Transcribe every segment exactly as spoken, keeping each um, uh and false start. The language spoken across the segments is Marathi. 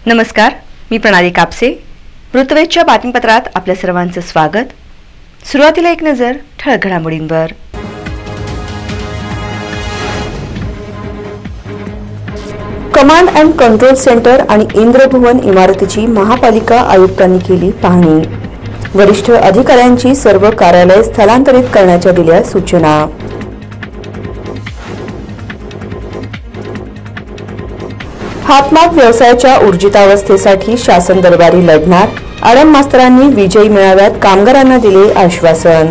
नमस्कार, मी प्रणाली कापसे. ऋतुवेदच्या बातमीपत्रात आपल्या सर्वांचं स्वागत. सुरुवातीला एक नजर ठळक घडामोडींवर. कमांड अँड कंट्रोल सेंटर आणि इंद्रभुवन इमारतीची महापालिका आयुक्तांनी केली पाहणी. वरिष्ठ अधिकाऱ्यांची सर्व कार्यालय स्थलांतरित करण्याच्या दिल्या सूचना. हातमाग व्यवसायाच्या ऊर्जितावस्थेसाठी शासन दरबारी लढणार. आडम मास्तरांनी विजयी मेळाव्यात कामगारांना दिले आश्वासन.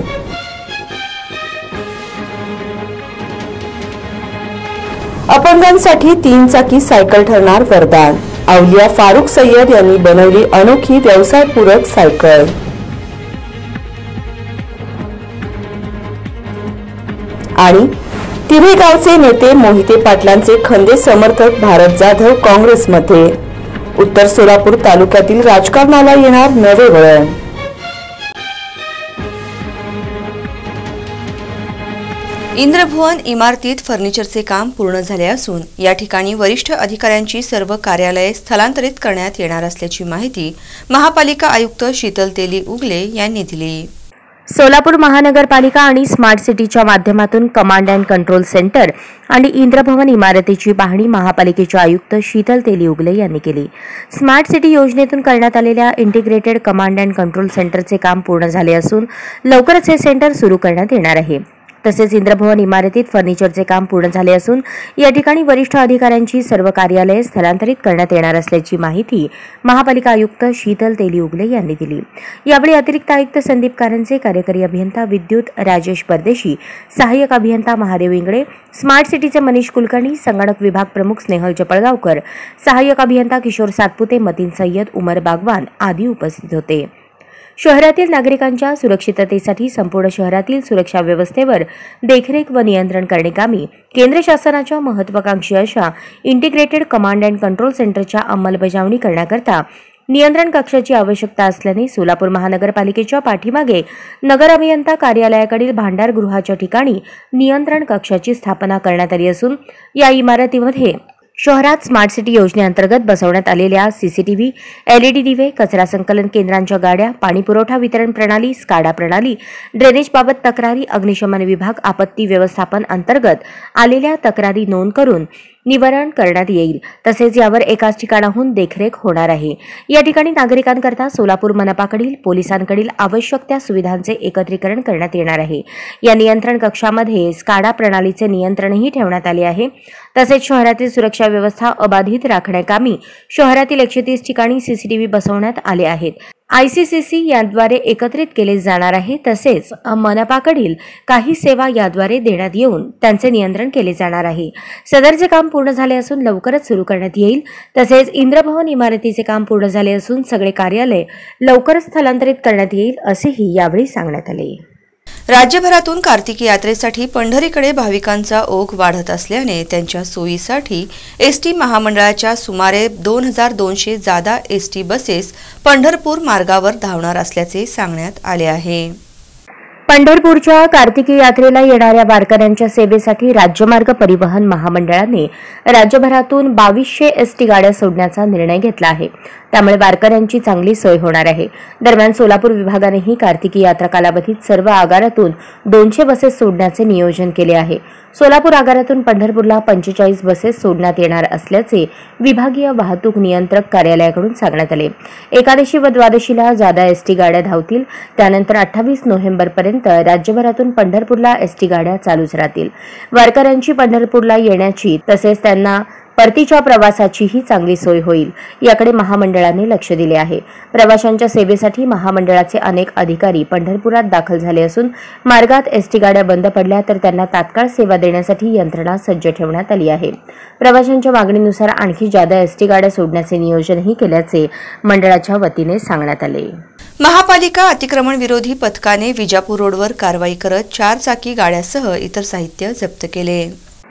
अपंगांसाठी तीन चाकी सायकल ठरणार वरदान. अवलिया फारुख सय्यद यांनी बनवली अनोखी व्यवसायपूरक सायकल. आणि तिन्ही गावचे नेते मोहिते पाटलांचे खंदे समर्थक भारत जाधव काँग्रेसमध्ये. उत्तर सोलापूर तालुक्यातील राजकारणाला येणार नवे वळण. इंद्रभुवन इमारतीत फर्निचरचे काम पूर्ण झाले असून या ठिकाणी वरिष्ठ अधिकाऱ्यांची सर्व कार्यालये स्थलांतरित करण्यात येणार असल्याची माहिती महापालिका आयुक्त शीतल तेली उगले यांनी दिली. सोलापूर महानगरपालिका आणि स्मार्ट सिटीच्या माध्यमातून कमांड अँड कंट्रोल सेंटर आणि इंद्रभवन इमारतीची पाहणी महापालिकेचे आयुक्त शीतल तेली उगले यांनी केली. स्मार्ट सिटी योजनेतून करण्यात आलेल्या इंटिग्रेटेड कमांड अँड कंट्रोल सेंटरचे काम पूर्ण झाले असून लवकरच हे सेंटर सुरू करण्यात येणार आहे. तसेच इंद्रभवन इमारतीत फर्निचरचे काम पूर्ण झाले असून या ठिकाणी वरिष्ठ अधिकाऱ्यांची सर्व कार्यालये स्थलांतरित करण्यात येणार असल्याची माहिती महापालिका आयुक्त शीतल तेली उगले यांनी दिली. यावेळी अतिरिक्त आयुक्त संदीप कारंजे, कार्यकारी अभियंता विद्युत राजेश परदेशी, सहाय्यक अभियंता महादेव इंगळे, स्मार्ट सिटीचे मनीष कुलकर्णी, संगणक विभाग प्रमुख स्नेहल जपळगावकर, सहाय्यक अभियंता किशोर सातपुते, मतीन सय्यद, उमर बागवान आदी उपस्थित होते. शहरातील नागरिकांच्या सुरक्षिततेसाठी संपूर्ण शहरातील सुरक्षा व्यवस्थेवर देखरेख व नियंत्रण करण्याकामी केंद्र शासनाच्या महत्वाकांक्षी अशा इंटिग्रेटेड कमांड अँड कंट्रोल सेंटरच्या अंमलबजावणी करण्याकरता नियंत्रण कक्षाची आवश्यकता असल्याने सोलापूर महानगरपालिकेच्या पाठीमागे नगर अभियंता कार्यालयाकडील भांडारगृहाच्या ठिकाणी नियंत्रण कक्षाची स्थापना करण्यात आली असून या इमारतीमध्ये शहरात स्मार्ट सिटी योजनेअंतर्गत बसवण्यात आलेल्या सीसीटीव्ही, एलईडी दिवे, कचरा संकलन केंद्रांच्या गाड्या, पाणी पुरवठा वितरण प्रणाली, स्काडा प्रणाली, ड्रेनेजबाबत तक्रारी, अग्निशमन विभाग, आपत्ती व्यवस्थापन अंतर्गत आलेल्या तक्रारी नोंद करून निवारण करण्यात येईल. तसेच यावर एकाच ठिकाणाहून देखरेख होणार आहे. या ठिकाणी नागरिकांकरता सोलापूर मनपाकडील पोलिसांकडील आवश्यक त्या सुविधांचे एकत्रीकरण करण्यात येणार आहे. या नियंत्रण कक्षामध्ये स्काडा प्रणालीचे नियंत्रणही ठेवण्यात आले आहे. तसेच शहरातील सुरक्षा व्यवस्था अबाधित राखण्याकामी शहरातील एकशे तीस ठिकाणी सीसीटीव्ही बसवण्यात आले आहेत. आयसीसीसी याद्वारे एकत्रित केले जाणार आहे. तसेच मनपाकडील काही सेवा याद्वारे देण्यात येऊन त्यांचे नियंत्रण केले जाणार आहे. सदरचे काम पूर्ण झाले असून लवकरच सुरू करण्यात येईल. तसेच इंद्रभवन इमारतीचे काम पूर्ण झाले असून सगळे कार्यालय लवकरच स्थलांतरित करण्यात येईल असेही यावेळी सांगण्यात आले. राज्यभरातून कार्तिकी यात्रेसाठी पंढरीकडे भाविकांचा ओघ वाढत असल्याने त्यांच्या सोयीसाठी एसटी महामंडळाच्या सुमारे दोन हजार दोनशे जादा एसटी बसेस पंढरपूर मार्गावर धावणार असल्याचे सांगण्यात आले आहे. पंढरपूरच्या कार्तिकी यात्रेला येणाऱ्या वारकऱ्यांच्या सेवेसाठी राज्यमार्ग परिवहन महामंडळाने राज्यभरातून बावीसशे एसटी गाड्या सोडण्याचा निर्णय घेतला आहे. त्यामुळे वारकऱ्यांची चांगली सोय होणार आहे. दरम्यान सोलापूर विभागानेही कार्तिकी यात्रा कालावधीत सर्व आगारातून दोनशे बसेस सोडण्याचे नियोजन केले आहे. सोलापूर आगारातून पंढरपूरला पंचेचाळीस बसेस सोडण्यात येणार असल्याचे विभागीय वाहतूक नियंत्रक कार्यालयाकडून सांगण्यात आले. एकादशी व द्वादशीला जादा एसटी गाड्या धावतील. त्यानंतर अठ्ठावीस नोव्हेंबरपर्यंत राज्यभरातून पंढरपूरला एसटी गाड्या चालूच राहतील. वारकऱ्यांची पंढरपूरला येण्याची तसेच त्यांना परतीच्या प्रवासाचीही चांगली सोय होईल याकडे महामंडळाने लक्ष दिले आहे. प्रवाशांच्या सेवेसाठी महामंडळाचे अनेक अधिकारी पंढरपुरात दाखल झाले असून मार्गात एसटी गाड्या बंद पडल्या तर त्यांना तात्काळ सेवा देण्यासाठी यंत्रणा सज्ज ठेवण्यात आली आहे. प्रवाशांच्या मागणीनुसार आणखी जादा एसटी गाड्या सोडण्याचे नियोजनही केल्याचे मंडळाच्या वतीने सांगण्यात आले. महापालिका अतिक्रमण विरोधी पथकाने विजापूर रोडवर कारवाई करत चार चाकी गाड्यासह इतर साहित्य जप्त केले.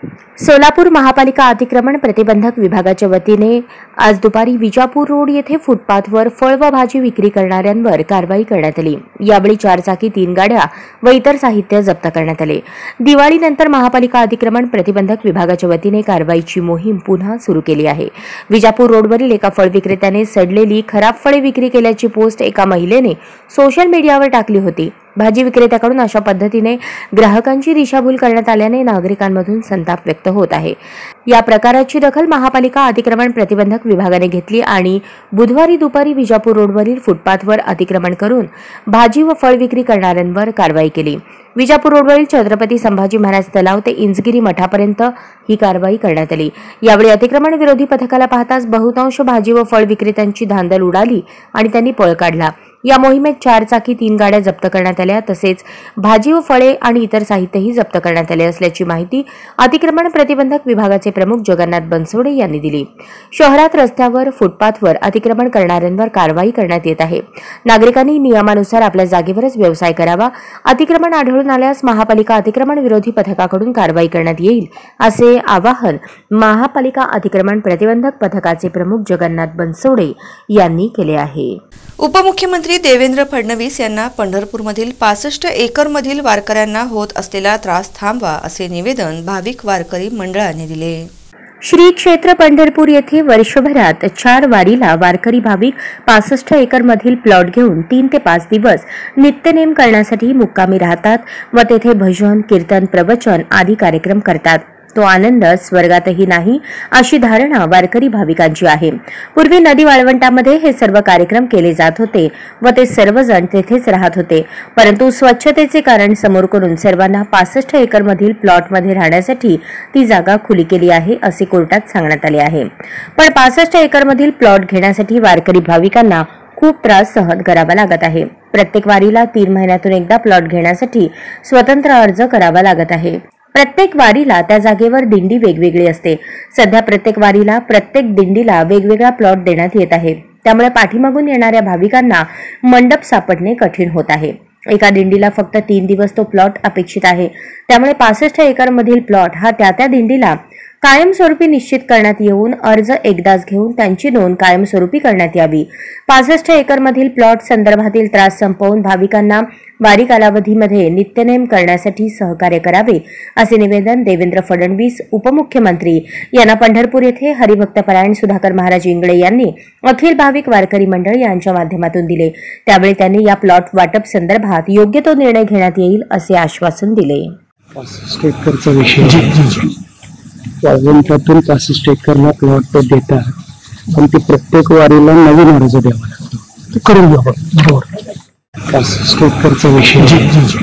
सोलापूर महापालिका अतिक्रमण प्रतिबंधक विभागाच्या वतीने आज दुपारी विजापूर रोड येथे फुटपाथवर फळ व भाजी विक्री करणाऱ्यांवर कारवाई करण्यात आली। यावेळी चारचाकी तीन गाड्या व इतर साहित्य जप्त करण्यात आले। दिवाळीनंतर महापालिका अतिक्रमण प्रतिबंधक विभागाच्या वतीने कारवाईची मोहीम पुन्हा सुरू केली आहे। विजापूर रोडवरील एका फळ विक्रेत्याने सडलेली खराब फळे विक्री केल्याची पोस्ट एका महिलेने सोशल मीडियावर टाकली होती। भाजी विक्रेत्याकडून अशा पद्धतीने ग्राहकांची दिशाभूल करण्यात आल्याने नागरिकांमधून संताप व्यक्त होत आहे। या प्रकाराची दखल महापालिका अतिक्रमण प्रतिबंधक विभागाने घेतली आणि बुधवारी दुपारी विजापूर रोडवरील फुटपाथवर अतिक्रमण करून भाजी व फळ विक्री करणाऱ्यांवर कारवाई केली। विजापूर रोडवरील छत्रपती संभाजी महाराज तलाव ते इंचगिरी मठापर्यंत ही कारवाई करण्यात आली। यावेळी अतिक्रमण विरोधी पथकाला पाहताच बहुतांश भाजी व फळ विक्रेत्यांची धांदल उडाली आणि त्यांनी पळ काढला। या मोहिमेत चार चाकी तीन गाड्या जप्त करण्यात आल्या, तसेच भाजी व फळे आणि इतर साहित्यही जप्त करण्यात आले असल्याची माहिती अतिक्रमण प्रतिबंधक विभागाचे प्रमुख जगन्नाथ बनसोडे यांनी दिली। शहरात रस्त्यावर फुटपाथवर अतिक्रमण करणाऱ्यांवर कारवाई करण्यात येत आहे। नागरिकांनी नियमानुसार आपल्या जागेवरच व्यवसाय करावा। अतिक्रमण आढळून आल्यास महापालिका अतिक्रमण विरोधी पथकाकडून कारवाई करण्यात येईल असे आवाहन महापालिका अतिक्रमण प्रतिबंधक पथकाचे प्रमुख जगन्नाथ बनसोडे यांनी केले आहे। उपमुख्यमंत्री देवेंद्र फडणवीस यांना पंढरपूरमधील पासष्ट एकरमधील वारकऱ्यांना होत असलेला त्रास थांबवा असे निवेदन भाविक वारकरी मंडळाने दिले। श्री क्षेत्र पंढरपूर येथे वर्षभरात चार वारीला वारकरी भाविक पासष्ट एकरमधील प्लॉट घेऊन तीन ते पाच दिवस नित्यनेम करण्यासाठी मुक्कामी राहतात व तेथे भजन, कीर्तन, प्रवचन आदी कार्यक्रम करतात। तो आनंद स्वर्गातही नाही अशी धारणा वारकरी भाविकांची आहे। पूर्वी नदी वाळवंटामध्ये हे सर्व कार्यक्रम केले जात होते व ते सर्वजण तेथेच राहत होते, परंतु स्वच्छतेचे कारण समोर करून सर्वांना पासष्ट एकरमधील प्लॉटमध्ये राहण्यासाठी ती जागा खुली केली आहे असे कोर्टात सांगण्यात आले आहे। पण पासष्ट एकरमधील प्लॉट घेण्यासाठी वारकरी भाविकांना खूप त्रास सहन करावा लागत आहे। प्रत्येक वारीला तीन महिन्यातून एकदा प्लॉट घेण्यासाठी स्वतंत्र अर्ज करावा लागत आहे। प्रत्येक वारीला त्या जागेवर दिंडी वेगवेगळी असते। सध्या प्रत्येक वारीला प्रत्येक दिंडीला वेगवेगळा प्लॉट देण्यात येत आहे, त्यामुळे पाठीमागून येणाऱ्या भाविकांना मंडप सापडणे कठीण होत आहे। एका दिंडीला फक्त तीन दिवस तो प्लॉट अपेक्षित आहे, त्यामुळे पासष्ट एकरमधील प्लॉट हा त्या त्या दिंडीला कायमस्वरूपी निश्चित करण्यात येऊन अर्ज एकदाच घेऊन त्यांची नोंद कायमस्वरूपी करण्यात यावी। पासष्ट एकरमधील प्लॉट संदर्भातील त्रास संपवून भाविकांना वारी कालावधीमध्ये नित्यनेम करण्यासाठी सहकार्य करावे असे निवेदन देवेंद्र फडणवीस उपमुख्यमंत्री यांना पंढरपूर येथे हरिभक्तपरायण सुधाकर महाराज इंगळे यांनी अखिल भाविक वारकरी मंडळ यांच्या माध्यमातून दिले। त्यावेळी त्यांनी या प्लॉट वाटप संदर्भात योग्य तो निर्णय घेण्यात येईल असे आश्वासन दिले। पासष्ट एकरचा विषय वाळवंटातून पासष्ट एकरला प्लॉट देतात, पण ते प्रत्येक वारीला नवीन अर्ज द्यावा लागतो। करून घ्या बरोबर। पासष्ट एकरचा विषय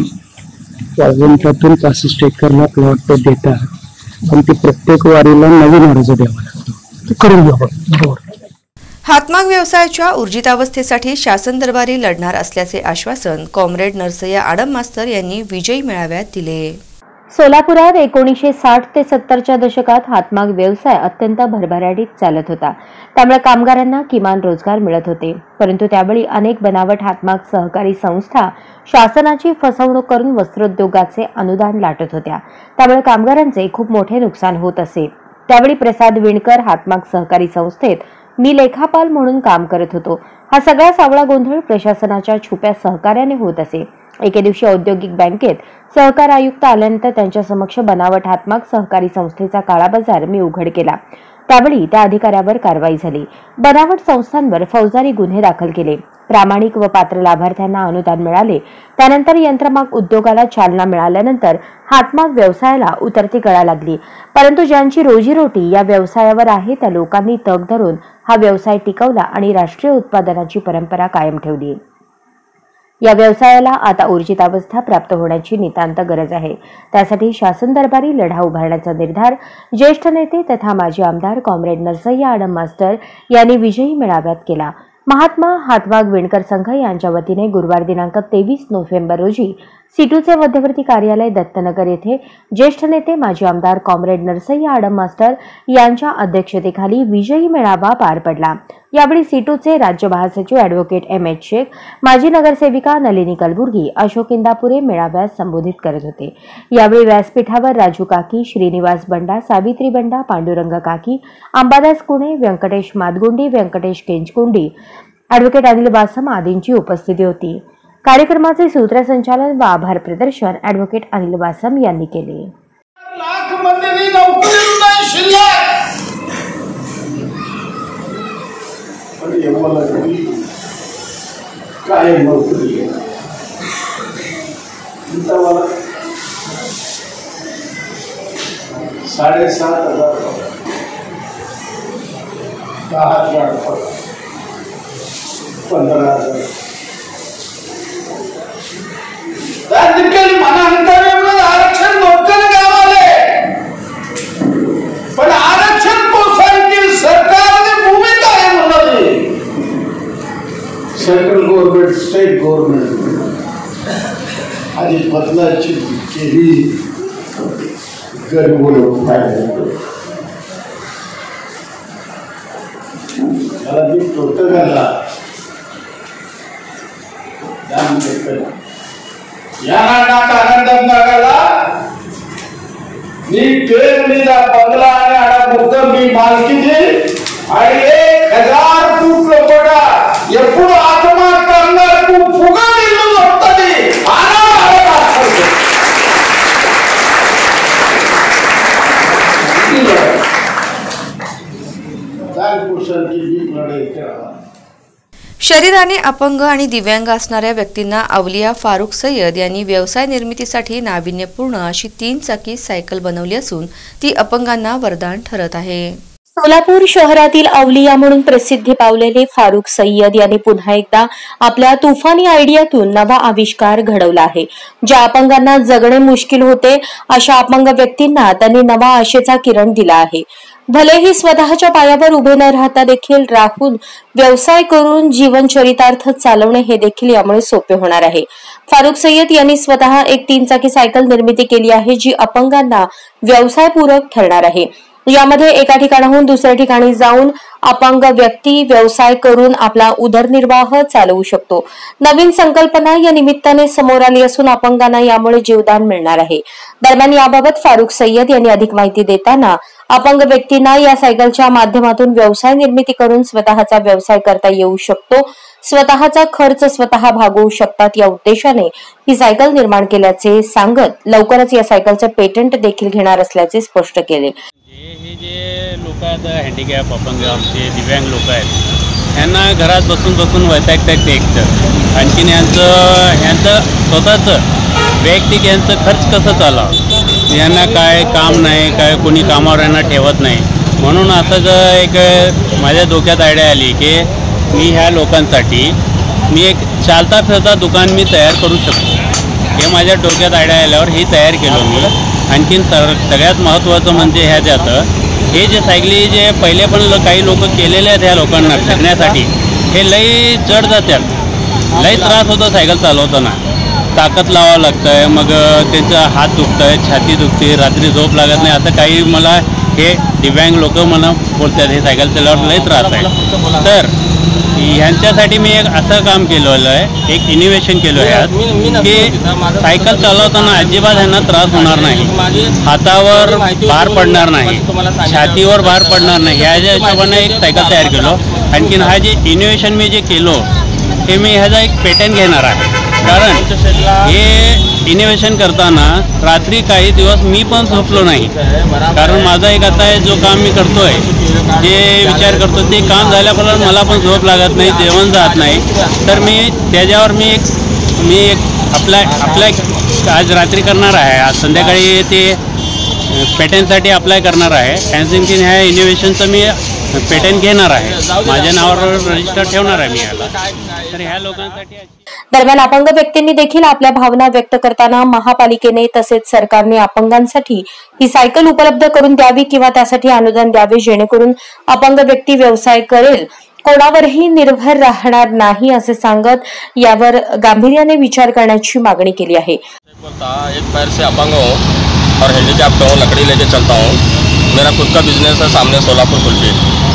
वाळवंटातून पासष्ट एकरला प्लॉट देतात, पण ते प्रत्येक वारीला नवीन अर्ज द्यावा लागतो। करून घ्या बरोबर। हातमाग व्यवसायाच्या ऊर्जितावस्थेसाठी शासन दरबारी लढणार असल्याचे आश्वासन कॉम्रेड नरसय्या आडम मास्तर यांनी विजयी मेळाव्यात दिले। सोलापुरात एकोणीसशे साठ ते सत्तरच्या दशकात हातमाग व्यवसाय अत्यंत भरभराटीत चालत होता, त्यामुळे कामगारांना किमान रोजगार मिळत होते। परंतु त्यावेळी अनेक बनावट हातमाग सहकारी संस्था शासनाची फसवणूक करून वस्त्रोद्योगाचे अनुदान लाटत होत्या, त्यामुळे कामगारांचे खूप मोठे नुकसान होत असे। त्यावेळी प्रसाद विणकर हातमाग सहकारी संस्थेत मी लेखापाल म्हणून काम करत होतो। हा सगळा सावळा गोंधळ प्रशासनाच्या छुप्या सहकार्याने होत असे। एके दिवशी औद्योगिक बँकेत सहकार आयुक्त आल्यानंतर त्यांच्या समक्ष बनावट हातमाग सहकारी संस्थेचा काळा बाजार मी उघड केला। त्यावेळी त्या अधिकाऱ्यावर कारवाई झाली। बनावट संस्थांवर फौजदारी गुन्हे दाखल केले। प्रामाणिक व पात्र लाभार्थ्यांना अनुदान मिळाले। त्यानंतर यंत्रमाग उद्योगाला चालना मिळाल्यानंतर हातमाग व्यवसायाला उतरती कळा लागली। परंतु ज्यांची रोजीरोटी या व्यवसायावर आहे त्या लोकांनी तग धरून हा व्यवसाय टिकवला आणि राष्ट्रीय उत्पादनाची परंपरा कायम ठेवली। या व्यवसायाला आता ऊर्जितावस्था प्राप्त होण्याची नितांत गरज आहे। त्यासाठी शासन दरबारी लढा उभारण्याचा निर्धार ज्येष्ठ नेते तथा माजी आमदार कॉम्रेड नरसय्या आडम मास्तर यांनी विजयी मेळाव्यात केला। महात्मा हातमाग विणकर संघ यांच्या वतीने गुरुवार दिनांक तेवीस नोव्हेंबर रोजी सीटूचे मध्यवर्ती कार्यालय दत्तनगर येथे ज्येष्ठ नेते माजी आमदार कॉम्रेड नरसय्या आडम मास्टर यांच्या अध्यक्षतेखाली विजयी मेळावा पार पडला। यावेळी सीटूचे राज्य महासचिव ॲडव्होकेट एम एच शेख, माजी नगरसेविका नलिनी कलबुर्गी, अशोक इंदापुरे मेळाव्यास संबोधित करत होते। यावेळी व्यासपीठावर राजू काकी, श्रीनिवास बंडा, सावित्री बंडा, पांडुरंग काकी, अंबादास कुणे, व्यंकटेश मादगुंडी, व्यंकटेश केंचकुंडी, ॲडव्होकेट अनिल बासम आदींची उपस्थिती होती। कार्यक्रमाचे सूत्रसंचालन व आभार प्रदर्शन ॲडव्होकेट अनिल बासम यांनी केले। लाख मंदिरी नोकरी नाही शिल्लक आणि एवढा काय नोकरी आहे मला साडेसात हजार दहा हजार पंधरा हजार आरक्षण नोकर गावाले पण आरक्षण पोसायची सरकारने भूमिका आहे म्हणाली। सेंट्रल गव्हर्नमेंट, स्टेट गव्हर्नमेंट आणि बदलाची केली गरीब लोक मला मी टोटकाला दान केलं या नाकाला मी पेरणीचा बंगला आणि आडा मुक्कम मी मालकीची आणि एक हजार फूट लोपटा एప్పుడు आत्मा करणार तू फुगा दिलो होती आना दान पोषण की जी लढाई करा। शरीराने अपंग आणि दिव्यांग असणाऱ्या व्यक्तींना अवलिया फारुख सय्यद यांनी व्यवसाय निर्मितीसाठी नाविन्यपूर्ण अशी तीन चाकी सायकल बनवली असून ती अपंगांना वरदान ठरत आहे। सोलापूर शहरातील अवलिया म्हणून प्रसिद्धी पावलेले फारुख सय्यद यांनी पुन्हा एकदा आपल्या तुफानी आयडियातून नवा आविष्कार घडवला आहे। ज्या अपंगांना जगणे मुश्किल होते अशा अपंग व्यक्तींना त्यांनी नवा आशेचा किरण दिला आहे। भलेही स्वतःच्या पायावर उभे न राहता देखील राहून व्यवसाय करून जीवन चरितार्थ चालवणे हे देखील यामुळे सोपे होणार आहे। फारुख सय्यद यांनी स्वतः एक तीन चाकी सायकल निर्मिती केली आहे जी अपंगांना व्यवसायपूरक ठरणार आहे। यामध्ये एका ठिकाणाहून दुसऱ्या ठिकाणी जाऊन अपंग व्यक्ती व्यवसाय करून आपला उदरनिर्वाह चालवू शकतो। नवीन संकल्पना या निमित्ताने समोर आली असून अपंगांना यामुळे जीवदान मिळणार आहे। दरम्यान याबाबत फारुख सय्यद यांनी अधिक माहिती देताना अपंग व्यक्तींना या सायकलच्या माध्यमातून व्यवसाय निर्मिती करून स्वतःचा व्यवसाय करता येऊ शकतो, स्वतःचा खर्च स्वतः भागवू शकतात या उद्देशाने ही सायकल निर्माण केल्याचे सांगत लवकरच या सायकलचे पेटंट देखील घेणार असल्याचे स्पष्ट केले। हे जे लोक आहेत हँडिकॅप अपंग आमचे दिव्यांग लोक आहेत यांना घरात बसून बसून वैतागतात ते एकटं। आणखीन यांचं यांचं स्वतःचं वैयक्तिक यांचं खर्च कसं चालावं यांना काय काम नाही, काय कोणी कामावर यांना ठेवत नाही। म्हणून असं एक माझ्या डोक्यात आयडिया आली की मी ह्या लोकांसाठी मी एक चालता फिरता दुकान मी तयार करू शकतो। हे माझ्या डोक्यात आयडिया आल्यावर ही तयार केलं मी। आणखीन सर सगळ्यात महत्त्वाचं म्हणजे ह्याच्यात हे जे सायकली जे पहिले पण काही लोक केलेले आहेत ह्या लोकांना फिरण्यासाठी हे लई जड जातात, लई त्रास होतो सायकल चालवताना, ताकद लावावं लागतं आहे, मग त्यांचा हात दुखतं आहे, छाती दुखते, रात्री झोप लागत नाही, असं काही मला हे दिव्यांग लोक मला बोलतात हे सायकल चालवण्यावर लई त्रास आहे। तर ह्यांच्यासाठी मी एक असं काम केलेलं आहे, एक इनोव्हेशन केलं आहे की सायकल चालवताना अजिबात ह्यांना त्रास होणार नाही, हातावर भार पडणार नाही, छातीवर भार पडणार नाही, ह्याच्या हिशोबाने एक सायकल तयार केलो। आणखीन हा जे इनोव्हेशन मी जे केलो हे मी ह्याचा एक पेटंट घेणार आहे। कारण हे इनोव्हेशन करताना रात्री काही दिवस मी पण झोपलो नाही, कारण माझा एक आता आहे जो काम मी करतो आहे जे विचार करतो ते काम झाल्याफळानं मला पण झोप लागत नाही, जेवण जात नाही। तर मी त्याच्यावर मी एक मी एक अप्लाय अप्लाय आज रात्री करणार आहे, आज संध्याकाळी ते पेटंटसाठी अप्लाय करणार आहे। आणखीन ह्या इनोव्हेशनचं मी पेटंट घेणार आहे, माझ्या नावावर रजिस्टर ठेवणार आहे मी याला। तर ह्या लोकांसाठी दरम्यान अपंग व्यक्तींनी देखील आपल्या भावना व्यक्त करताना महापालिकेने तसेच सरकारने अपंगांसाठी ही सायकल उपलब्ध करून द्यावी किंवा त्यासाठी अनुदान द्यावे जेणेकरून अपंग व्यक्ती व्यवसाय करेल कोणावरही निर्भर राहणार नाही असे सांगत यावर गांभीर्याने विचार करण्याची मागणी केली आहे. एक पैर से अपंग हूँ और हैंडीकैप्ड हूँ, लकड़ी लेके चलता हूँ. मेरा खुद का बिजनेस है सामने सोलापुर कुल्फी,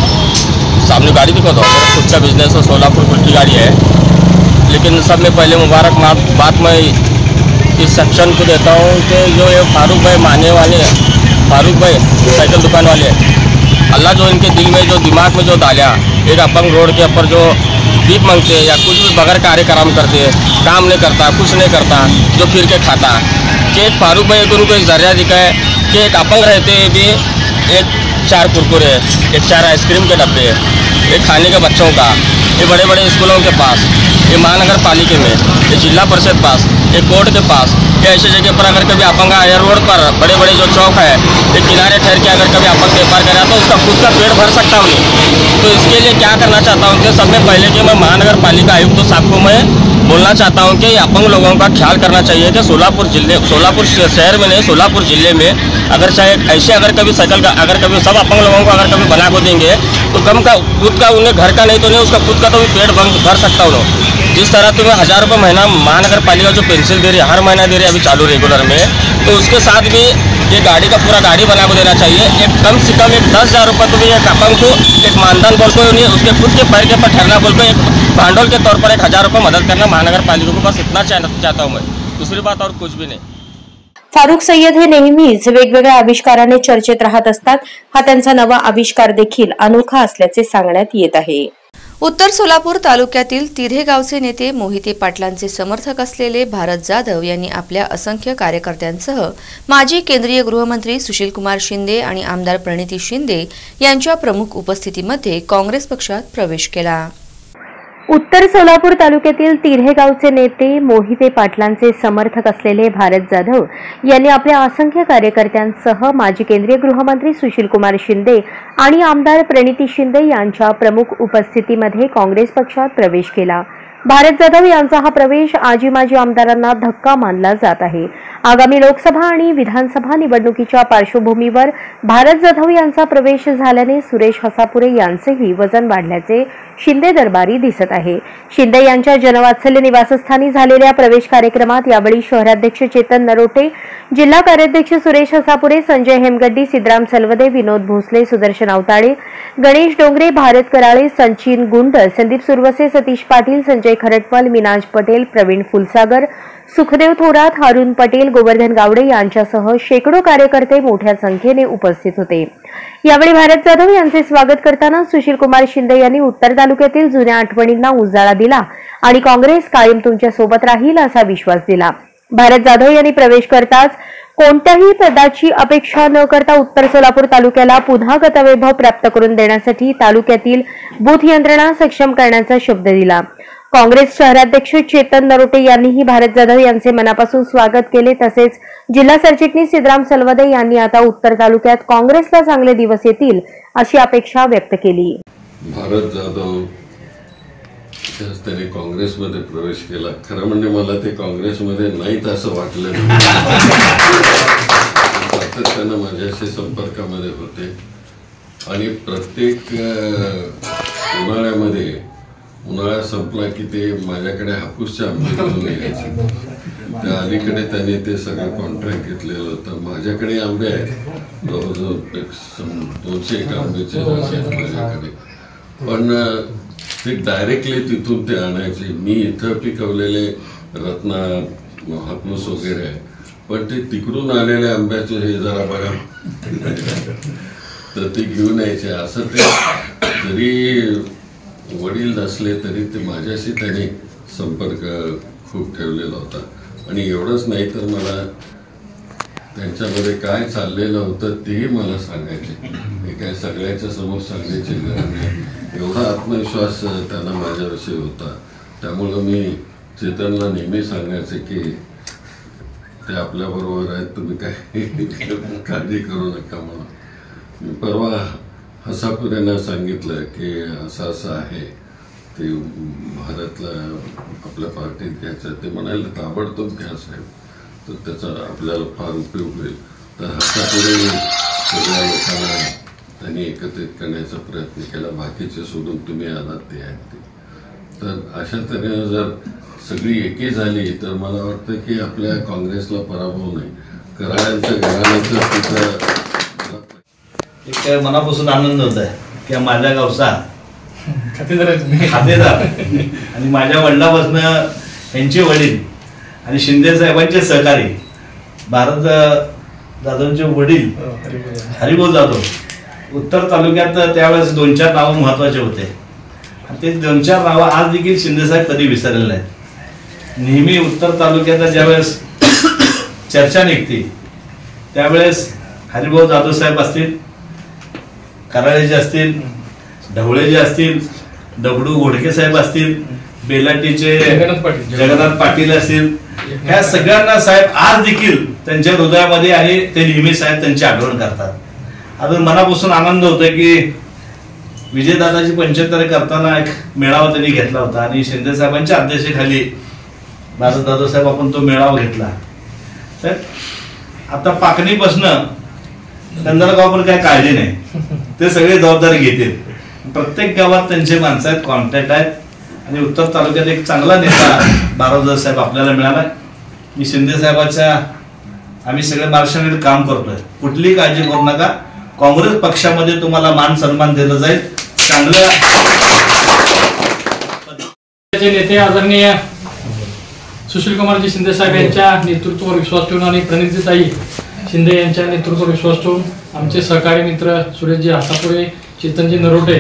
सामने गाड़ी दिखा दो. मेरा खुद का बिजनेस है सोलापुर कुल्फी गाड़ी है. लेकिन सब में पहले मुबारक बात मैं इस सेक्शन को देता हूँ कि जो ये फारूक भाई माने वाले हैं, फारूक भाई साइकिल दुकान वाले हैं, अल्लाह जो इनके दिल में जो दिमाग में जो डाला, एक अपंग रोड के ऊपर जो भीख मांगते हैं या कुछ भी बगैर कार्यक्रम करते हैं, काम नहीं करता, कुछ नहीं करता, जो फिर के खाता, कि एक फारूक भाई को उनको एक जरिया दिखा है कि एक अपंग रहते हुए भी एक चार कुरकुरे, एक चार आइसक्रीम के डब्बे, एक खाने के बच्चों का, ये बड़े बड़े स्कूलों के पास, ये महानगर पालिका में, ये जिला परिषद पास, ये कोर्ट के पास, ये ऐसी जगह पर अगर कभी अपंग आया रोड पर बड़े बड़े जो चौक है, ये किनारे ठहर के अगर कभी अपंग व्यापार करा तो उसका खुद का पेट भर सकता हूँ नहीं. तो इसके लिए क्या करना चाहता हूँ कि सबसे पहले कि मैं महानगर पालिका आयुक्त साहब को मैं बोलना चाहता हूँ कि अपंग लोगों का ख्याल करना चाहिए कि सोलापुर जिले सोलापुर शहर में नहीं, सोलापुर जिले में अगर चाहे ऐसे अगर कभी साइकिल का अगर कभी सब अपंग लोगों को अगर कभी बना को देंगे तो कम का खुद का उन्हें घर का नहीं तो नहीं उसका खुद का तो भी पेट भर सकता हूँ. जिस तरह तुम्हें हज़ार रुपये महीना महानगर पालिका जो पेंशन दे रही है, हर महीना दे रही है अभी चालू रेगुलर में, तो उसके साथ भी ये गाड़ी का पूरा गाड़ी बना को देना चाहिए. एक कम से कम एक दस हज़ार रुपये तुम्हें एक अपंग को एक मानधन बोल को नहीं, उसके खुद के पैर के पर ठहरना बोल को एक भांडोल के तौर पर एक हज़ार रुपये मदद करना महानगर पालिका को, बस इतना चाहता हूँ मैं, दूसरी बात और कुछ भी नहीं. फारुख सय्यद हे नेहमीच वेगवेगळ्या आविष्काराने चर्चेत राहत असतात. हा त्यांचा नवा आविष्कार देखील अनोखा असल्याचे सांगण्यात येत आहे. उत्तर सोलापूर तालुक्यातील तिऱ्हे गावचे नेते मोहिते पाटलांचे समर्थक असलेले भारत जाधव यांनी आपल्या असंख्य कार्यकर्त्यांसह माजी केंद्रीय गृहमंत्री सुशीलकुमार शिंदे आणि आमदार प्रणिती शिंदे यांच्या प्रमुख उपस्थितीमध्ये काँग्रेस पक्षात प्रवेश केला. उत्तर सोलापूर तालुक्यातील तिऱ्हे गावचे नेते मोहिते पाटलांचे समर्थक असलेले भारत जाधव यांनी आपल्या असंख्य कार्यकर्त्यांसह माजी केंद्रीय गृहमंत्री सुशीलकुमार शिंदे आणि आमदार प्रणिती शिंदे यांच्या प्रमुख उपस्थितीमध्ये काँग्रेस पक्षात प्रवेश केला. भारत जाधव यांचा हा प्रवेश आजी माजी आमदारांना धक्का मानला जात आहे. आगामी लोकसभा आणि विधानसभा निवडणुकीच्या पार्श्वभूमीवर भारत जाधव यांचा प्रवेश झाल्याने सुरेश हसापुरे यांचेही वजन वाढल्याचे शिंदे दरबारी दिसत आहे. शिंदे यांच्या जनवात्सल्य निवासस्थानी झालेल्या प्रवेश कार्यक्रमात यावेळी शहराध्यक्ष चेतन नरोटे, जिल्हा कार्याध्यक्ष सुरेश हसापुरे, संजय हेमगड्डी, सिद्धराम सलवदे, विनोद भोसले, सुदर्शन अवताळे, गणेश डोंगरे, भारत कराळे, संचिन गुंड, संदीप सुरवसे, सतीश पाटील, संजय खरटमल, मिनाज पटेल, प्रवीण फुलसागर, सुखदेव थोरात, हारून पटेल, गोवर्धन गावडे यांच्यासह शेकडो कार्यकर्ते मोठ्या संख्येने उपस्थित होते. यावेळी भारत जाधव यांचे स्वागत करताना सुशीलकुमार शिंदे यांनी उत्तर तालुक्यातील जुन्या आठवणींना उजाळा दिला आणि काँग्रेस कायम तुमच्या सोबत राहील असा विश्वास दिला. भारत जाधव यांनी प्रवेश करताच कोणत्याही पदाची अपेक्षा न करता उत्तर सोलापूर तालुक्याला पुन्हा गतवैभव प्राप्त करून देण्यासाठी तालुक्यातील बूथ यंत्रणा सक्षम करण्याचा शब्द दिला. काँग्रेस शहराध्यक्ष चेतन नरोटे यांनीही भारत जाधव यांचे मनापासून स्वागत केले. तसेच जिल्हा सरचिटणीस सिद्धराम सलवदे यांनी आता उत्तर तालुक्यात काँग्रेसला चांगले दिवस येतील अशी अपेक्षा व्यक्त केली. भारत जाधव त्यांनी काँग्रेसमध्ये प्रवेश केला. खरं म्हणजे मला ते काँग्रेसमध्ये नाहीत असं वाटलं. सातत्यानं माझ्याशी संपर्कामध्ये होते आणि प्रत्येक उन्हाळ्यामध्ये उन्हाळा संपला की ते माझ्याकडे हापूसच्या आंबे घेऊन यायचे. त्या अलीकडे त्यांनी ते सगळं कॉन्ट्रॅक्ट घेतलेलं होतं. माझ्याकडे आंबे आहेत जवळजवळ दोनशे एक आंब्याचे आहेत माझ्याकडे, पण ते डायरेक्टली तिथून ते आणायचे. मी इथं पिकवलेले रत्ना हापूस वगैरे आहे, पण ते तिकडून आलेले आंब्याचे हे जरा बघा तर ते घेऊन यायचे. असं ते जरी वडील नसले तरी ते माझ्याशी त्यांनी संपर्क खूप ठेवलेला होता. आणि एवढंच नाही तर मला त्यांच्यामध्ये काय चाललेलं होतं तेही मला सांगायचे. हे काय सगळ्याच्या समोर सांगण्याची गरज नाही, एवढा आत्मविश्वास त्यांना माझ्याविषयी होता. त्यामुळं मी चेतनला नेहमी सांगायचे की ते आपल्याबरोबर आहेत, तुम्ही काय काळजी करू नका म्हणून. परवा हसापुरेंना सांगितलं की असं असं आहे, ते भारतला आपल्या पार्टीत घ्यायचं. ते म्हणाले ताबडतोब घ्या साहेब, तर त्याचा आपल्याला फार उपयोग होईल. तर हसापुरे सगळ्या लोकांना त्यांनी एकत्रित करण्याचा प्रयत्न केला. बाकीचे सोडून तुम्ही आलात ते आहेत ते. तर अशा तऱ्हेनं जर सगळी एकी झाली तर मला वाटतं की आपल्या काँग्रेसला पराभव नाही, कराड्यांच्या घराण्याचं तिथं एक मनापासून आनंद होत आहे की माझ्या गावचा खातेदार खातेदार आणि माझ्या वडिलापासून यांचे वडील आणि शिंदे साहेबांचे सहकारी भारत जाधवचे वडील हरिभाऊ जाधव उत्तर तालुक्यात त्यावेळेस दोन चार नावं महत्वाचे होते आणि ते दोन चार नावं आज देखील शिंदे साहेब कधी विसरलेले आहेत. नेहमी उत्तर तालुक्यात ज्यावेळेस चर्चा निघते त्यावेळेस हरिभाऊ जाधव साहेब असतील, कराळेचे असतील, ढवळेचे असतील, दगडू घोडके साहेब असतील, बेलाटीचे जगन्नाथ पाटील असतील, ह्या सगळ्यांना साहेब आज देखील त्यांच्या हृदयामध्ये आणि ते नेहमी साहेब त्यांची आठवण करतात. अजून मनापासून आनंद होतोय की विजयदादाची पंच्याहत्तर करताना एक मेळावा त्यांनी घेतला होता आणि शिंदे साहेबांच्या अध्यक्षतेखाली भारत दादा साहेब आपण तो मेळावा घेतला. तर आता पाकणीपासून कंदरगाव पण काय काळजी नाही, ते सगळे जबाबदारी घेतील. प्रत्येक गावात त्यांचे माणसं आहेत, कॉन्टॅक्ट आहेत आणि उत्तर तालुक्यात एक चांगला नेता बारावदार साहेब आपल्याला मिळाला. मी शिंदे साहेबाच्या आम्ही सगळे महाराष्ट्रामध्ये काम करतोय, कुठलीही काळजी करू नका. काँग्रेस पक्षामध्ये तुम्हाला मान सन्मान दिला जाईल. चांगल्या नेते आदरणीय सुशीलकुमारजी शिंदे साहेब यांच्या नेतृत्वावर विश्वास ठेवून आणि प्रणितीताई शिंदे यांच्या नेतृत्वावर विश्वास ठेवून आमचे सहकारी मित्र सुरेशजी हातापुरे, चेतनजी नरोटे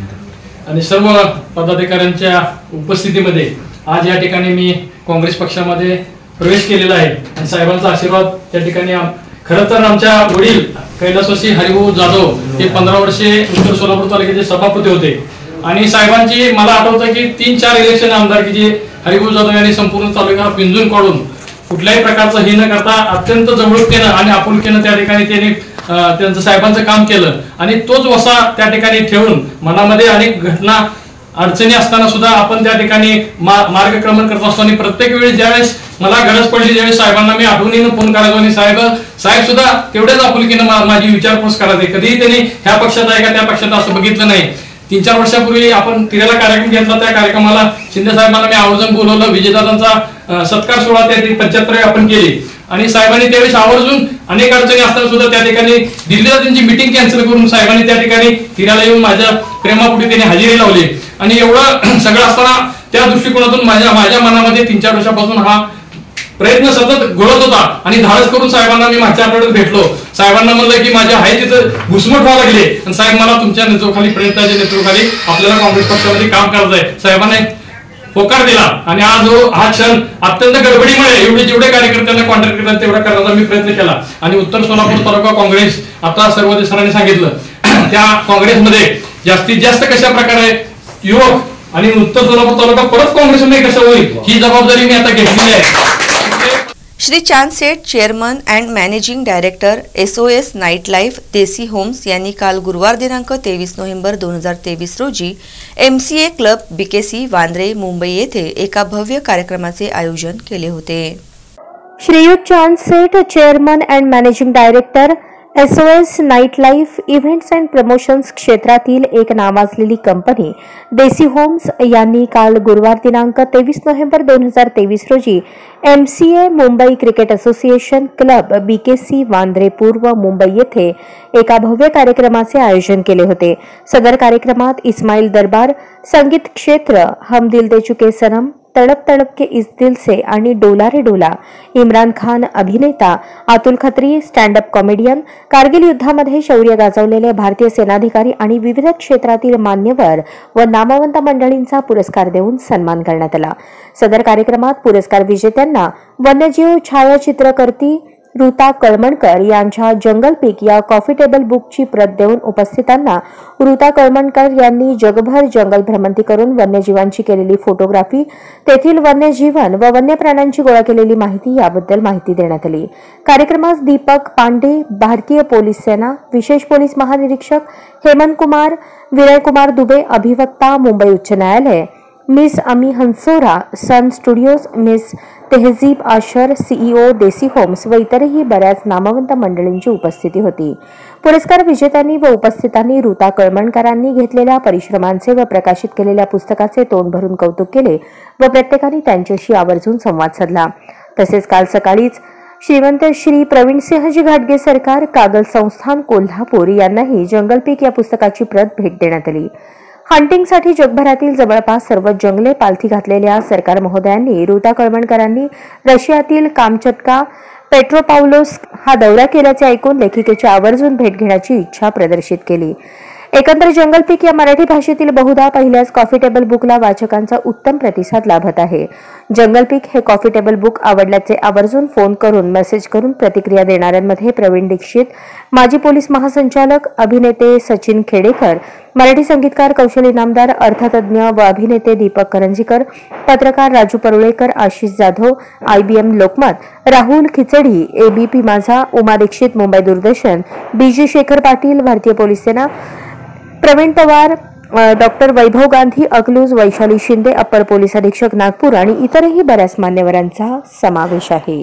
आणि सर्व पदाधिकाऱ्यांच्या उपस्थितीमध्ये आज या ठिकाणी मी काँग्रेस पक्षामध्ये प्रवेश केलेला आहे आणि साहेबांचा आशीर्वाद त्या ठिकाणी. खरं तर आमच्या वडील कैलासवासी हरिभाऊ जाधव हे पंधरा वर्षे उत्तर सोलापूर तालुक्याचे सभापती होते आणि साहेबांची मला आठवतं की तीन चार इलेक्शन आमदारकीचे हरिभाऊ जाधव यांनी संपूर्ण तालुक्याला पिंजून काढून कुठल्याही प्रकारचं हे न करता अत्यंत जवळूकतेनं आणि आपुलकीनं त्या ठिकाणी त्यांनी त्यांचं साहेबांचं काम केलं आणि तोच वसा त्या ठिकाणी ठेवून मनामध्ये अनेक घटना अडचणी असताना सुद्धा आपण त्या ठिकाणी मार्गक्रमण करत असतो आणि प्रत्येक वेळी ज्यावेळेस मला गरज पडली त्यावेळेस साहेबांना मी आठवणीनं फोन करायचो आणि साहेब साहेब सुद्धा तेवढ्याच आपुलकीनं माझी विचारपूस करायचे. कधीही त्यांनी ह्या पक्षात आहे का त्या पक्षात असं बघितलं नाही. तीन चार वर्षापूर्वी आपण तिरेला कार्यक्रम घेतला, त्या कार्यक्रमाला शिंदे साहेबांना मी आवर्जून बोलवलं. विजयदादांचा सत्कार सोहळा त्या पंच्याहत्तर आपण केली आणि साहेबांनी त्यावेळेस आवर्जून अनेक अडचणी असताना सुद्धा त्या ठिकाणी दिल्लीला त्यांची मिटिंग कॅन्सल करून साहेबांनी त्या ठिकाणी तिऱ्याला येऊन माझ्या प्रेमापुढे त्यांनी हजेरी लावली आणि एवढं सगळं असताना त्या दृष्टिकोनातून माझ्या माझ्या मनामध्ये तीन चार वर्षापासून हा प्रयत्न सतत घोळत होता आणि धाडस करून साहेबांना मी मागच्या आठवड्यात भेटलो. साहेबांना म्हणलं की माझ्या आहे तिथं घुसमट व्हावं लागले आणि साहेब मला तुमच्या नेतृत्वाखाली प्रयत्नाच्या नेतृत्वाखाली आपल्याला काँग्रेस पक्षामध्ये काम करायचं आहे. साहेबांनी होकार दिला आणि आज हा क्षण अत्यंत गडबडीमुळे एवढे जेवढे कार्यकर्त्यांना कॉन्टॅक्ट करतात तेवढा करण्याचा मी प्रयत्न केला आणि उत्तर सोलापूर तालुका काँग्रेस आता सर्व सरांनी सांगितलं त्या काँग्रेसमध्ये जास्तीत जास्त कशा प्रकारे युवक आणि उत्तर सोलापूर तालुका परत काँग्रेसमध्ये कसं होईल ही जबाबदारी मी आता घेतलेली आहे. Shri Chand Seth, chairman and managing director SOS night life Desi homes यांनी काल गुरुवार दिनांक तेवीस नोव्हेंबर दोन हजार तेवीस रोजी MCA club BKC Vandre Mumbai येथे एका भव्य कार्यक्रमाचे आयोजन केले होते. Shriyut Chand Seth, chairman and managing director SOS night life events and promotions क्षेत्रातील एक नावाजलेली कंपनी देसी होम्स यांनी काल गुरुवार दिनांक तेवीस नोव्हेंबर दोन हजार तेवीस रोजी MCA Mumbai cricket association club BKC Vandre पूर्व मुंबई येथे एका भव्य कार्यक्रमाचे आयोजन केले होते. सदर कार्यक्रमात इस्माईल दरबार, संगीत क्षेत्र, हम दिल दे चुके सनम, तड़प तड़प के इस दिल से आणि डोला रे डोला, इम्रान खान अभिनेता, Atul Khatri stand up comedian, Kargil युद्धामध्ये शौर्य गाजवलेले भारतीय सेनाधिकारी आणि विविध क्षेत्रातील मान्यवर व नामवंत मंडळींचा पुरस्कार देऊन सन्मान करण्यात आला. सदर कार्यक्रमात पुरस्कार विजेत्यांना वन्यजीव छायाचित्रकर्ती ऋता कळमणकर यांच्या जंगल पीक या कॉफी टेबल बुकची प्रत देऊन उपस्थितांना ऋता कळमणकर यांनी जगभर जंगल भ्रमंती करून वन्यजीवांची केलेली फोटोग्राफी, तेथील वन्यजीवन व वन्य प्राण्यांची गोळा केलेली माहिती याबद्दल माहिती देण्यात आली. कार्यक्रमास दीपक पांडे, भारतीय पोलीस सेना विशेष पोलीस महानिरीक्षक हेमंत कुमार, विनय कुमार दुबे, अभिवक्ता मुंबई उच्च न्यायालय, miss Ami Hansora, Sun Studios, miss Tehzeeb Ashar, CEO Desi homes व इतरही बऱ्याच नामवंत मंडळींची उपस्थिती होती. पुरस्कार विजेत्यांनी व उपस्थितांनी ऋता कळमणकरांनी घेतलेल्या परिश्रमांचे व प्रकाशित केलेल्या पुस्तकाचे तोंड भरून कौतुक केले व प्रत्येकाने त्यांच्याशी आवर्जून संवाद साधला. तसेच काल सकाळीच श्रीमंत श्री प्रवीणसिंहजी घाटगे सरकार कागल संस्थान कोल्हापूर यांनाही जंगल पीक या पुस्तकाची प्रत भेट देण्यात आली. हंटिंगसाठी जगभरातील जवळपास सर्व जंगले पालथी घातलेल्या सरकार महोदयांनी ऋता कळमणकरांनी रशियातील कामचटका पेट्रोपाउलोस्क हा दौरा केल्याचे ऐकून लेखिकेची आवर्जून भेट घेण्याची इच्छा प्रदर्शित केली. एकंदर जंगल पीक या मराठी भाषेतील बहुधा पहिल्याच कॉफी टेबल बुकला वाचकांचा उत्तम प्रतिसाद लाभत आहे. जंगल पीक हे कॉफी टेबल बुक आवडल्याचे आवर्जून फोन करून मेसेज करून प्रतिक्रिया देणाऱ्यांमध्ये प्रवीण दीक्षित, माजी पोलीस महासंचालक, अभिनेते सचिन खेडेकर, मराठी संगीतकार कौशल इनामदार, अर्थतज्ञ व अभिनेते दीपक करंजीकर, पत्रकार Raju Parulekar, Ashish Jadhav, IBM Lokmat, Rahul Khichdi, ABP Majha, Uma Dixit, Mumbai Doordarshan, BG Shekhar Patil, Bharatiya police Sena, Pravin Pawar, doctor Vaibhav Gandhi, Akluj, Vaishali Shinde, upper police अधीक्षक नागपूर आणि इतरही बऱ्याच मान्यवरांचा समावेश आहे.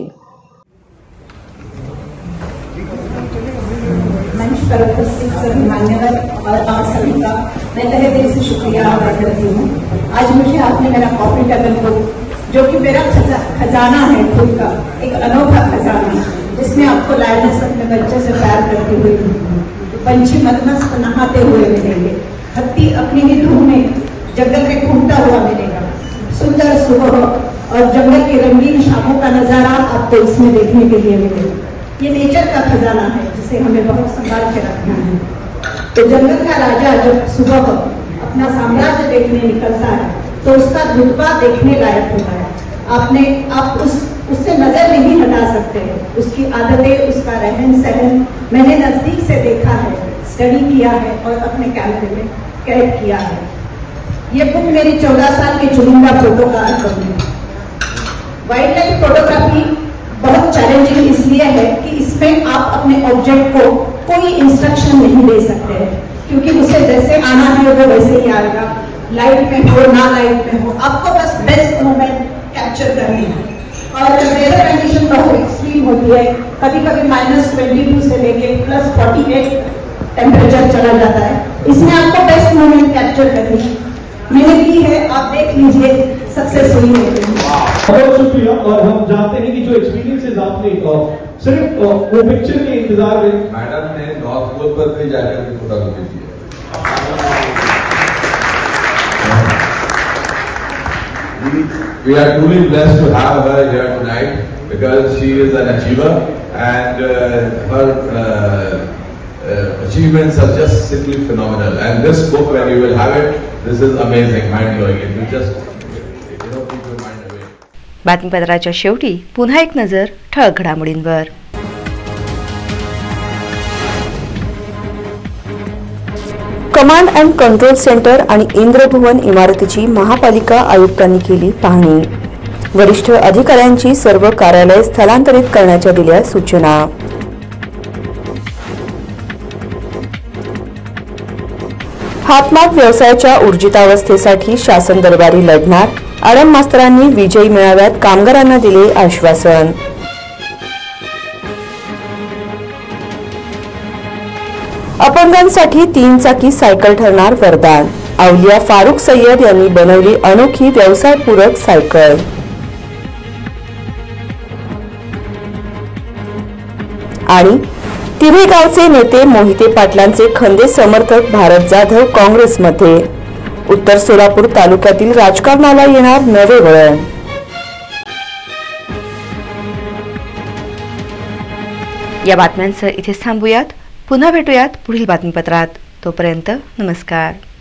मान्यवर और आप सभी का मैं तहे दिल से शुक्रिया अदा करती हूँ. आज मुझे आपने मेरा कॉफी टेबल बुक, जो कि मेरा खजा, खजाना है खुद का, एक अनोखा खजाना, जिसमें आपको लायनेस अपने बच्चे से प्यार करते हुए, पंछी मदमस्त नहाते हुए मिलेंगे, हत्ती अपनी ही धूम में जंगल में घूमता हुआ मिलेगा, सुंदर सुबह और जंगल की रंगीन शामों का नजारा आपको इसमें देखने के लिए मिलेगा. ये नेचर का खजाना है जिसे हमें बहुत संभाल के रखना है. तो जंगल का राजा जब सुबह अपना साम्राज्य देखने निकलता है तो उसका रुतबा देखने लायक होता है. आपने आप उस उससे नजर नहीं हटा सकते. उसकी आदतें, उसका रहन सहन मैंने नजदीक से देखा है, स्टडी किया है और अपने कैमरे में कैद किया है. ये बुक मेरी चौदह साल के चुनिंदा फोटो का एल्बम है. वाइल्ड लाइफ फोटोग्राफी बहुत चैलेंजिंग इसलिए है कि इसमें आप अपने ऑब्जेक्ट को कोई इंस्ट्रक्शन नहीं दे सकते हैं, क्योंकि उसे जैसे आना है वो वैसे ही आएगा, लाइट में हो ना लाइट में हो, आपको बस बेस्ट मोमेंट कैप्चर करनी है. और वेदर कंडीशन बहुत एक्सट्रीम होती है, कभी कभी माइनस ट्वेंटी टू से लेके प्लस फोर्टी एट टेम्परेचर चला जाता है. इसमें आपको बेस्ट मोमेंट कैप्चर करनी है. मैंने की है, आप देख लीजिए, सक्सेस हुई है. बहुत शुक्रिया. और हम जानते हैं कि जो एक्सपीरियंसेस आपने सिर्फ वो पिक्चर के इंतजार में मैडम ने नॉर्थ पोल पर भी जाकर के फोटोग्राफी की है. We are truly blessed to have her here tonight because she is an achiever and uh, her uh, uh, achievements are just simply phenomenal. And this book, when you will have it, this is amazing, mind-blowing. It will just बातमीपत्राच्या शेवटी पुन्हा एक नजर ठळक घडामोडींवर. कमांड अँड कंट्रोल सेंटर आणि इंद्रभुवन इमारतीची महापालिका आयुक्तांनी केली पाहणी. वरिष्ठ अधिकाऱ्यांची सर्व कार्यालय स्थलांतरित करण्याच्या दिल्या सूचना. हातमाग व्यवसायाच्या ऊर्जितावस्थेसाठी शासन दरबारी लढणार. आडम मास्तरांनी विजयी मेळाव्यात कामगारांना दिले आश्वासन. अपंगांसाठी तीन चाकी सायकल ठरणार वरदान. अवलिया फारुख सय्यद यांनी बनवली अनोखी व्यवसायपूरक सायकल. आणि तिन्ही गावचे नेते मोहिते पाटलांचे खंदे समर्थक भारत जाधव काँग्रेसमध्ये. उत्तर सोलापूर तालुक्यातील राजकारणाला येणार नवे वळण. या बातम्यांचं इथेच थांबूयात. पुन्हा भेटूयात पुढील बातमीपत्रात. तोपर्यंत नमस्कार.